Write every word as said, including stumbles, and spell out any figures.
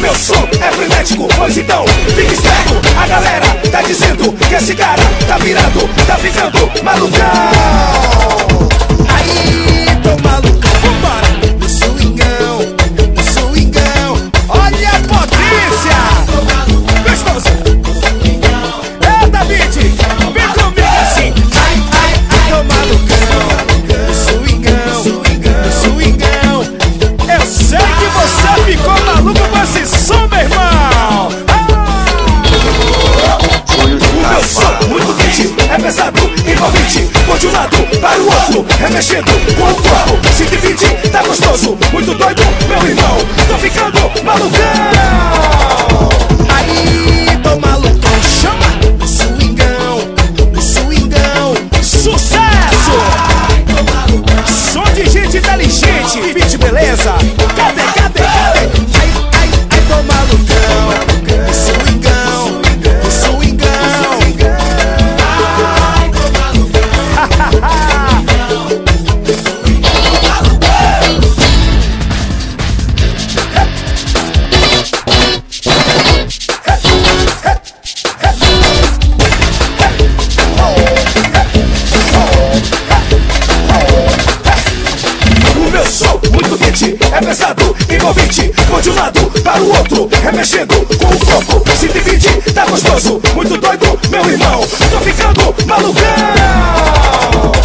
meu som é frenético, pois então fica esperto. A galera tá dizendo que esse cara tá virando, tá ficando malucão. Aí, tô malucão, vambora. No swingão, no swingão. Olha a potência. Gostoso. É, David, vem comigo assim. Ai, ai, ai, tô malucão. No swingão, no swingão. Eu sei que você ficou maluco com esse som, meu irmão. O meu som muito quente, é pesado, envolvente. Vou de um lado para o outro, remexendo com o corpo. Se divide, tá gostoso, muito doido, meu irmão. Tô ficando malucão. Aí, tô malucão, chama. No swingão, no swingão. Sucesso! Som de gente inteligente, beat beleza. Cadê, cadê, cadê? Ai, ai, ai, tô malucão. No swingão, no swingão. O meu som muito quente, é pesado, envolvente. Vou de um lado para o outro, remexendo com o corpo. Se divide, tá gostoso, muito doido, meu irmão. Tô ficando malucão.